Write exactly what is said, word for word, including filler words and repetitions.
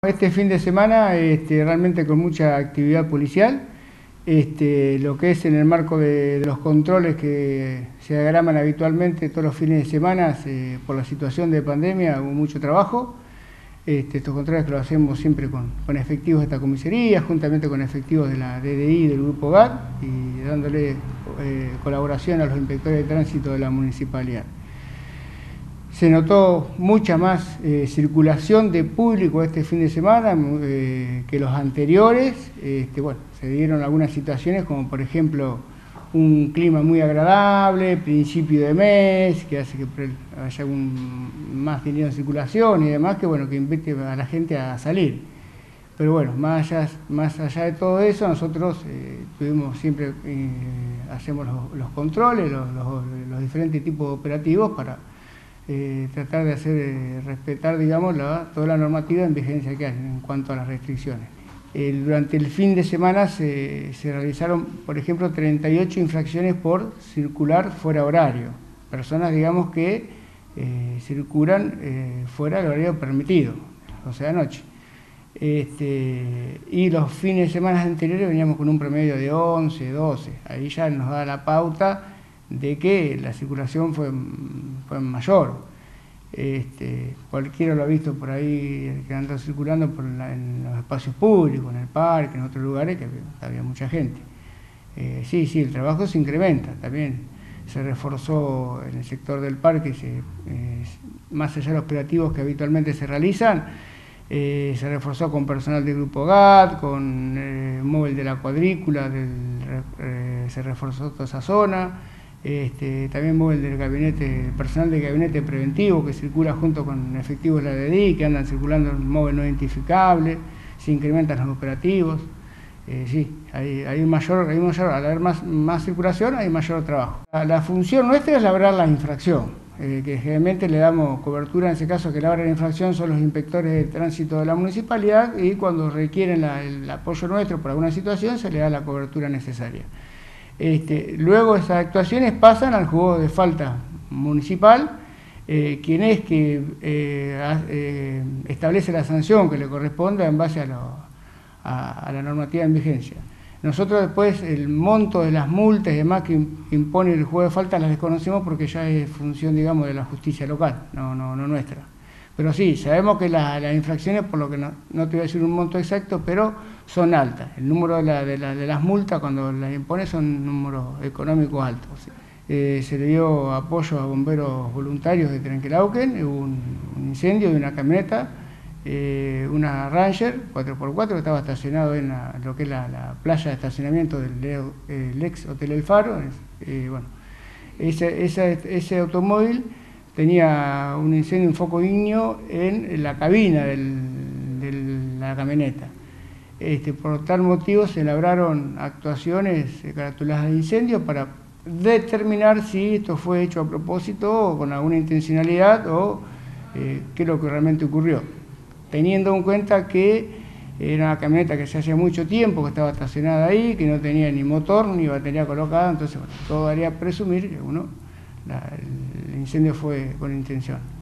Este fin de semana este, realmente con mucha actividad policial, este, lo que es en el marco de, de los controles que se diagraman habitualmente todos los fines de semana eh, por la situación de pandemia, hubo mucho trabajo. Este, estos controles que lo hacemos siempre con, con efectivos de esta comisaría, juntamente con efectivos de la D D I del Grupo G A T y dándole eh, colaboración a los inspectores de tránsito de la municipalidad. Se notó mucha más eh, circulación de público este fin de semana eh, que los anteriores. Este, bueno, se dieron algunas situaciones como por ejemplo un clima muy agradable, principio de mes, que hace que haya un, más dinero en circulación y demás, que bueno, que invite a la gente a salir. Pero bueno, más allá, más allá de todo eso, nosotros eh, tuvimos siempre, eh, hacemos los, los controles, los, los, los diferentes tipos de operativos para Eh, tratar de hacer eh, respetar, digamos, la, toda la normativa en vigencia que hay en cuanto a las restricciones. Eh, durante el fin de semana se, se realizaron, por ejemplo, treinta y ocho infracciones por circular fuera horario. Personas, digamos, que eh, circulan eh, fuera del horario permitido, o sea, anoche. Este, y los fines de semana anteriores veníamos con un promedio de once, doce. Ahí ya nos da la pauta de que la circulación fue, fue mayor. Este, cualquiera lo ha visto por ahí, que anda circulando por la, en los espacios públicos, en el parque, en otros lugares, que había, había mucha gente. Eh, sí, sí, el trabajo se incrementa, también se reforzó en el sector del parque, se, eh, más allá de los operativos que habitualmente se realizan, eh, se reforzó con personal del Grupo G A T, con el móvil de la cuadrícula, del, eh, se reforzó toda esa zona. Este, también móvil del gabinete, personal del gabinete preventivo que circula junto con efectivos de la D D I que andan circulando en móvil no identificable, se incrementan los operativos. Eh, sí, hay, hay un mayor, hay un mayor, al haber más, más circulación hay mayor trabajo. La, la función nuestra es labrar la infracción, eh, que generalmente le damos cobertura, en ese caso que labran la infracción son los inspectores de tránsito de la municipalidad y cuando requieren la, el apoyo nuestro por alguna situación se le da la cobertura necesaria. Este, luego esas actuaciones pasan al juzgado de falta municipal, eh, quien es que eh, a, eh, establece la sanción que le corresponde en base a, lo, a, a la normativa en vigencia. Nosotros después el monto de las multas y demás que impone el juzgado de falta las desconocemos porque ya es función, digamos, de la justicia local, no, no, no nuestra. Pero sí, sabemos que las, las infracciones, por lo que no, no te voy a decir un monto exacto, pero son altas. El número de, la, de, la, de las multas cuando las impone son números económicos altos. ¿Sí? Eh, se le dio apoyo a bomberos voluntarios de Trenquelauquen, hubo un, un incendio de una camioneta, eh, una Ranger cuatro por cuatro que estaba estacionado en la, lo que es la, la playa de estacionamiento del el ex Hotel El Faro. Eh, bueno, ese, ese, ese automóvil tenía un incendio, un foco ígneo en la cabina del, de la camioneta. Este, por tal motivo se elaboraron actuaciones caratuladas de incendio para determinar si esto fue hecho a propósito o con alguna intencionalidad o eh, qué es lo que realmente ocurrió. Teniendo en cuenta que era una camioneta que se hacía mucho tiempo que estaba estacionada ahí, que no tenía ni motor ni batería colocada, entonces bueno, todo haría presumir que uno, la, el incendio fue con intención.